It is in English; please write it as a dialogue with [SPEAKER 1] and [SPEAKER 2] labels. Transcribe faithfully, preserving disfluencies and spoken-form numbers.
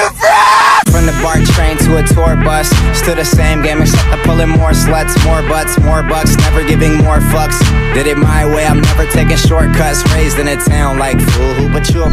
[SPEAKER 1] free? From the BART train to a tour bus, still the same game except I'm pulling more sluts, more butts, more bucks, never giving more fucks. Did it my way, I'm never taking shortcuts. Raised in a town like fool, who but you